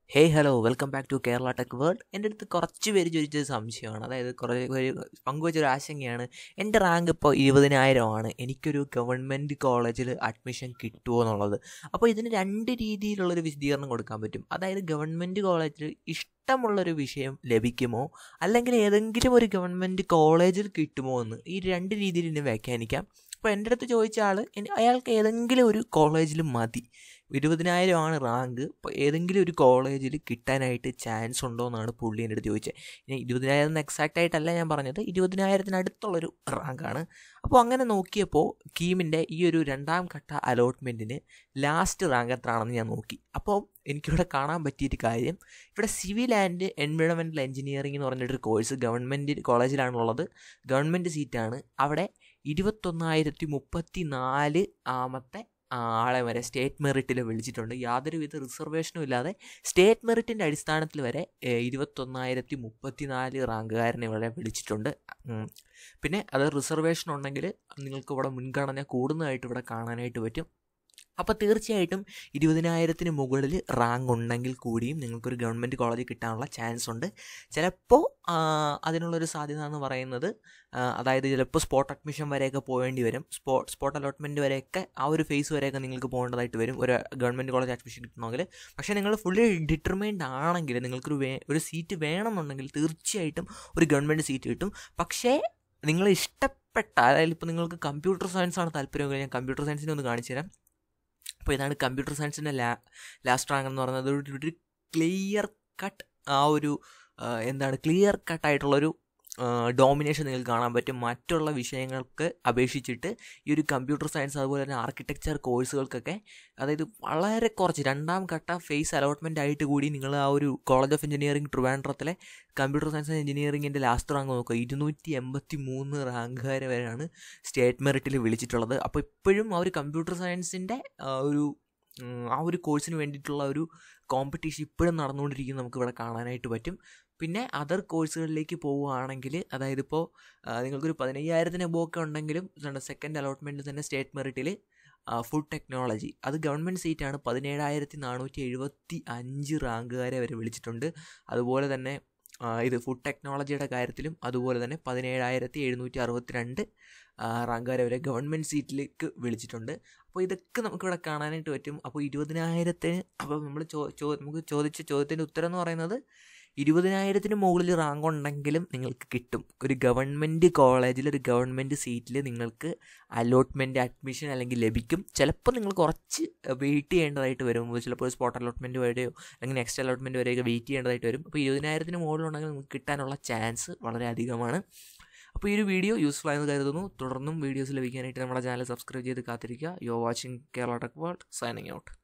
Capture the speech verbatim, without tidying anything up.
Hey hello welcome back to Kerala tech world. എൻ്റെ അടുത്ത് കുറച്ച് പേര് ചോദിച്ചൊരു സംശയമാണ്, അതായത് കുറേ പേര് പങ്കുവച്ചൊരു ആശങ്കയാണ്. എൻ്റെ റാങ്ക് ഇപ്പോൾ ഇരുപതിനായിരമാണ്, എനിക്കൊരു ഗവൺമെൻറ് കോളേജിൽ അഡ്മിഷൻ കിട്ടുമോ എന്നുള്ളത്. അപ്പോൾ ഇതിന് രണ്ട് രീതിയിലുള്ളൊരു വിശദീകരണം കൊടുക്കാൻ പറ്റും. അതായത് ഗവൺമെൻറ് കോളേജിൽ ഇഷ്ടമുള്ളൊരു വിഷയം ലഭിക്കുമോ, അല്ലെങ്കിൽ ഏതെങ്കിലും ഒരു ഗവൺമെൻറ് കോളേജിൽ കിട്ടുമോ എന്ന് ഈ രണ്ട് രീതിയിൽ ഇനി വ്യാഖ്യാനിക്കാം. അപ്പോൾ എൻ്റെ അടുത്ത് ചോദിച്ച ആൾ അയാൾക്ക് ഏതെങ്കിലും ഒരു കോളേജിൽ മതി, ഇരുപതിനായിരമാണ് റാങ്ക്, ഇപ്പോൾ ഏതെങ്കിലും ഒരു കോളേജിൽ കിട്ടാനായിട്ട് ചാൻസ് ഉണ്ടോ എന്നാണ് പുള്ളി എൻ്റെ അടുത്ത് ചോദിച്ചത്. ഇനി ഇരുപതിനായിരം എന്ന് എക്സാക്റ്റ് ആയിട്ടല്ല ഞാൻ പറഞ്ഞത്, ഇരുപതിനായിരത്തിനടുത്തുള്ളൊരു റാങ്കാണ്. അപ്പോൾ അങ്ങനെ നോക്കിയപ്പോൾ കീമിൻ്റെ ഈ ഒരു രണ്ടാം ഘട്ട അലോട്ട്മെൻറ്റിന് ലാസ്റ്റ് റാങ്ക് എത്രയാണെന്ന് ഞാൻ നോക്കി. അപ്പോൾ എനിക്കിവിടെ കാണാൻ പറ്റിയൊരു കാര്യം, ഇവിടെ സിവിൽ ആൻഡ് എൻവയോൺമെൻറ്റൽ എഞ്ചിനീയറിംഗ് എന്ന് പറഞ്ഞിട്ടൊരു കോഴ്സ് ഗവൺമെൻറ് കോളേജിലാണുള്ളത്, ഗവൺമെൻറ് സീറ്റാണ്. അവിടെ ഇരുപത്തൊന്നായിരത്തി മുപ്പത്തി നാല് ആമത്തെ ആളെ വരെ സ്റ്റേറ്റ് മെറിറ്റിൽ വിളിച്ചിട്ടുണ്ട്. യാതൊരുവിധ റിസർവേഷനും ഇല്ലാതെ സ്റ്റേറ്റ് മെറിറ്റിൻ്റെ അടിസ്ഥാനത്തിൽ വരെ ഇരുപത്തൊന്നായിരത്തി മുപ്പത്തി നാല് റാങ്കുകാരനെ വരെ വിളിച്ചിട്ടുണ്ട്. പിന്നെ അത് റിസർവേഷൻ ഉണ്ടെങ്കിൽ നിങ്ങൾക്ക് ഇവിടെ മുൻഗണന കൂടുന്നതായിട്ട് ഇവിടെ കാണാനായിട്ട് പറ്റും. അപ്പോൾ തീർച്ചയായിട്ടും ഇരുപതിനായിരത്തിന് മുകളിൽ റാങ്ക് ഉണ്ടെങ്കിൽ കൂടിയും നിങ്ങൾക്കൊരു ഗവൺമെൻറ് കോളേജിൽ കിട്ടാനുള്ള ചാൻസ് ഉണ്ട്. ചിലപ്പോൾ അതിനുള്ളൊരു സാധ്യത എന്ന് പറയുന്നത്, അതായത് ചിലപ്പോൾ സ്പോട്ട് അഡ്മിഷൻ വരെയൊക്കെ പോകേണ്ടി വരും. സ്പോ സ്പോട്ട് അലോട്ട്മെൻറ്റ് വരെയൊക്കെ ആ ഒരു ഫേസ് വരെയൊക്കെ നിങ്ങൾക്ക് പോകേണ്ടതായിട്ട് വരും ഒരു ഗവൺമെൻറ് കോളേജ് അഡ്മിഷൻ കിട്ടണമെങ്കിൽ. പക്ഷേ നിങ്ങൾ ഫുള്ളി ഡിറ്റർമൈൻഡ് ആണെങ്കിൽ, നിങ്ങൾക്കൊരു വേ ഒരു സീറ്റ് വേണമെന്നുണ്ടെങ്കിൽ തീർച്ചയായിട്ടും ഒരു ഗവൺമെൻറ് സീറ്റ് കിട്ടും. പക്ഷേ നിങ്ങൾ ഇഷ്ടപ്പെട്ട, അതായത് ഇപ്പോൾ നിങ്ങൾക്ക് കമ്പ്യൂട്ടർ സയൻസ് ആണ് താല്പര്യമെങ്കിൽ ഞാൻ കമ്പ്യൂട്ടർ സയൻസിനെ ഒന്ന് കാണിച്ചു തരാം. അപ്പോൾ ഇതാണ് കമ്പ്യൂട്ടർ സയൻസിൻ്റെ ലാ ലാസ്റ്റ് റാങ്ക് എന്ന് പറയുന്നത്. ഒരു ക്ലിയർ കട്ട് ആ ഒരു എന്താണ് ക്ലിയർ കട്ടായിട്ടുള്ളൊരു ഡോമിനേഷൻ നിങ്ങൾക്ക് കാണാൻ പറ്റും. മറ്റുള്ള വിഷയങ്ങൾക്ക് അപേക്ഷിച്ചിട്ട് ഈ ഒരു കമ്പ്യൂട്ടർ സയൻസ് അതുപോലെ തന്നെ ആർക്കിടെക്ചർ കോഴ്സുകൾക്കൊക്കെ, അതായത് വളരെ കുറച്ച് രണ്ടാം ഘട്ട ഫേസ് അലോട്ട്മെൻ്റ് ആയിട്ട് കൂടി നിങ്ങൾ ആ ഒരു കോളേജ് ഓഫ് എഞ്ചിനീയറിംഗ് ട്രിവാൻഡ്രത്തിലെ കമ്പ്യൂട്ടർ സയൻസ് ആൻഡ് എഞ്ചിനീയറിംഗിൻ്റെ ലാസ്റ്റ് റാങ്ക് നോക്കുക, ഇരുന്നൂറ്റി എൺപത്തി മൂന്ന് റാങ്കുകാരെ വരെയാണ് സ്റ്റേറ്റ് മെറിറ്റിൽ വിളിച്ചിട്ടുള്ളത്. അപ്പോൾ ഇപ്പോഴും ആ ഒരു കമ്പ്യൂട്ടർ സയൻസിൻ്റെ ഒരു ആ ഒരു കോഴ്സിന് വേണ്ടിയിട്ടുള്ള ഒരു കോമ്പറ്റീഷൻ ഇപ്പോഴും നടന്നുകൊണ്ടിരിക്കുന്നത് നമുക്ക് ഇവിടെ കാണാനായിട്ട് പറ്റും. പിന്നെ അതർ കോഴ്സുകളിലേക്ക് പോവുകയാണെങ്കിൽ, അതായത് ഇപ്പോൾ നിങ്ങൾക്കൊരു പതിനയ്യായിരത്തിന് എബോക്കെ ഉണ്ടെങ്കിലും സെക്കൻഡ് അലോട്ട്മെൻറ്റ് തന്നെ സ്റ്റേറ്റ് മെറിറ്റിൽ ഫുഡ് ടെക്നോളജി, അത് ഗവൺമെൻറ് സീറ്റാണ്, പതിനേഴായിരത്തി നാനൂറ്റി എഴുപത്തി അഞ്ച് റാങ്കുകാരെ വരെ വിളിച്ചിട്ടുണ്ട്. അതുപോലെ തന്നെ ഇത് ഫുഡ് ടെക്നോളജിയുടെ കാര്യത്തിലും അതുപോലെ തന്നെ പതിനേഴായിരത്തി എഴുന്നൂറ്റി അറുപത്തി രണ്ട് റാങ്കുകാരെ വരെ ഗവൺമെൻറ് സീറ്റിലേക്ക് വിളിച്ചിട്ടുണ്ട്. അപ്പോൾ ഇതൊക്കെ നമുക്കിവിടെ കാണാനായിട്ട് പറ്റും. അപ്പോൾ ഇരുപതിനായിരത്തിന് അപ്പോൾ നമ്മൾ ചോ ചോ നമുക്ക് ചോദിച്ച ചോദ്യത്തിൻ്റെ ഉത്തരം എന്ന് പറയുന്നത്, ഇരുപതിനായിരത്തിന് മുകളിൽ റാങ്ക് ഉണ്ടെങ്കിലും നിങ്ങൾക്ക് കിട്ടും. ഒരു ഗവൺമെൻറ് കോളേജിൽ ഒരു ഗവൺമെൻറ് സീറ്റിൽ നിങ്ങൾക്ക് അലോട്ട്മെൻറ്റ് അഡ്മിഷൻ അല്ലെങ്കിൽ ലഭിക്കും. ചിലപ്പോൾ നിങ്ങൾ കുറച്ച് വെയിറ്റ് ചെയ്യേണ്ടതായിട്ട് വരും, ചിലപ്പോൾ സ്പോട്ട് അലോട്ട്മെൻറ്റ് വരെയോ അല്ലെങ്കിൽ നെക്സ്റ്റ് അലോട്ട്മെൻറ്റ് വരെയൊക്കെ വെയിറ്റ് ചെയ്യേണ്ടതായിട്ട് വരും. അപ്പോൾ ഇരുപതിനായിരത്തിന് മുകളിലുണ്ടെങ്കിൽ നിങ്ങൾക്ക് കിട്ടാനുള്ള ചാൻസ് വളരെ അധികമാണ്. അപ്പോൾ ഈ ഒരു വീഡിയോ യൂസ്ഫുൾ ആയെന്ന് കരുതുന്നു. തുടർന്നും വീഡിയോസ് ലഭിക്കാനായിട്ട് നമ്മുടെ ചാനൽ സബ്സ്ക്രൈബ് ചെയ്ത് കാത്തിരിക്കുക. You are watching Kerala tech world, signing out.